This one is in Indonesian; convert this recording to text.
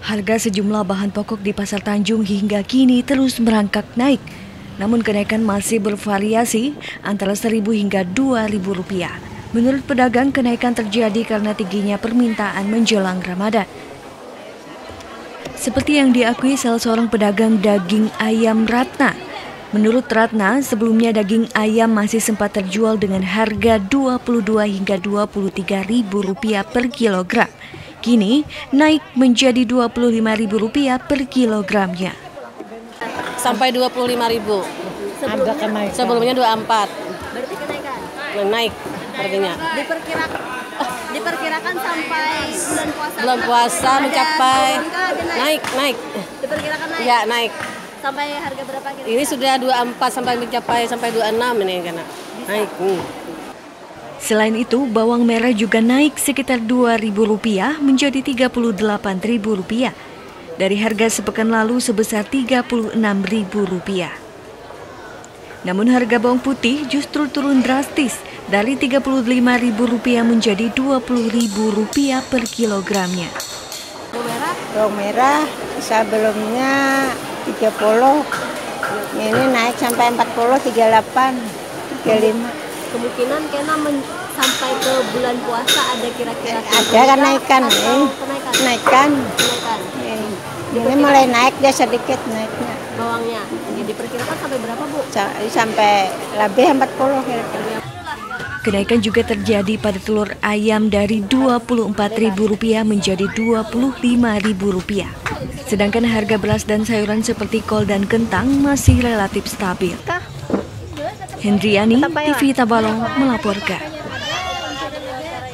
Harga sejumlah bahan pokok di Pasar Tanjung hingga kini terus merangkak naik. Namun kenaikan masih bervariasi antara Rp1.000 hingga Rp2.000. Menurut pedagang, kenaikan terjadi karena tingginya permintaan menjelang Ramadan. Seperti yang diakui salah seorang pedagang daging ayam Ratna. Menurut Ratna, sebelumnya daging ayam masih sempat terjual dengan harga Rp22 hingga Rp23.000 per kilogram. Kini naik menjadi Rp25.000 per kilogramnya. Sampai Rp25.000. Sebelumnya 24. Berarti kenaikan? Naik harganya. Diperkirakan sampai bulan puasa. Bulan puasa mencapai naik. Diperkirakan naik. Ya, naik. Sampai harga berapa kira-kira? Ini sudah 24 sampai mencapai sampai 26 ini karena naik. Selain itu, bawang merah juga naik sekitar Rp2.000 menjadi Rp38.000 dari harga sepekan lalu sebesar Rp36.000. Namun harga bawang putih justru turun drastis dari Rp35.000 menjadi Rp20.000 per kilogramnya. Bawang merah sebelumnya 30, ini naik sampai 40, 38, 35. Kemungkinan kena sampai ke bulan puasa ada kira-kira ada kenaikan. Ini mulai naik dia sedikit naiknya. Bawangnya diperkirakan sampai berapa, Bu? Sampai lebih 40 kira-kira. Kenaikan juga terjadi pada telur ayam dari Rp24.000 menjadi Rp25.000. Sedangkan harga beras dan sayuran seperti kol dan kentang masih relatif stabil. Hendriani, TV Tabalong melaporkan.